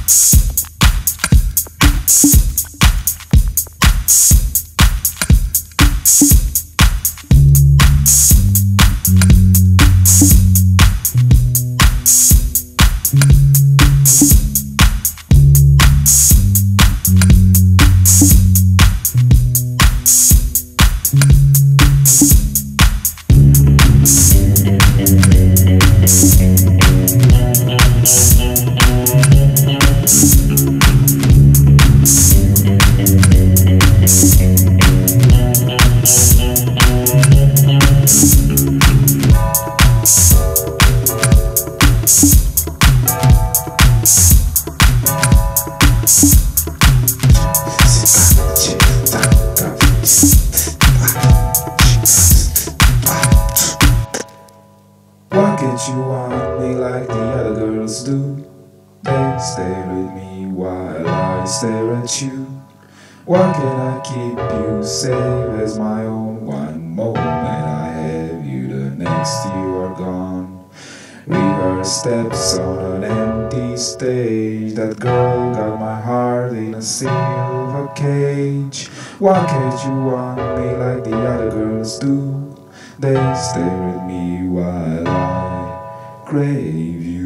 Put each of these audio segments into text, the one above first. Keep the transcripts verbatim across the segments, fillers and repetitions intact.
Why can't you want me like the other girls do? They stare at me while I stare at you. Why can't I keep you safe as my own? One moment I have you, the next you are gone. Rehearse steps on an empty stage. That girl got my heart in a silver cage. Why can't you want me like the other girls do? They stare at me while I crave you.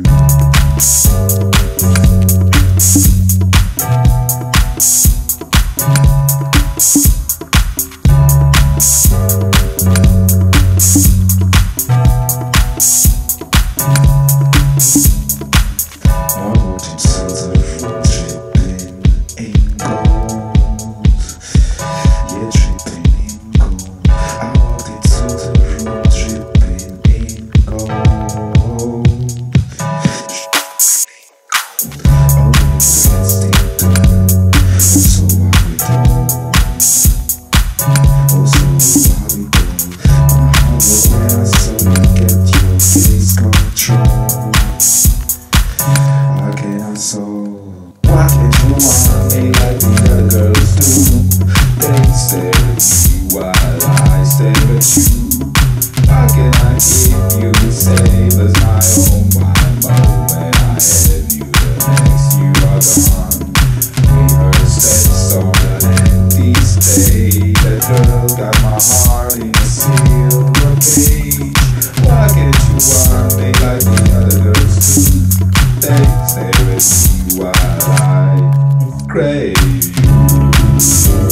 Why can't you want me like the other girls do? They stare at me while I stare at you. Why can't I keep you safe as my own? One moment I have you, the next you are gone. Rehearse steps on an empty stage. That girl got my heart in a silver cage. Why can't you want me like the other girls do? They stare at me while I crave you.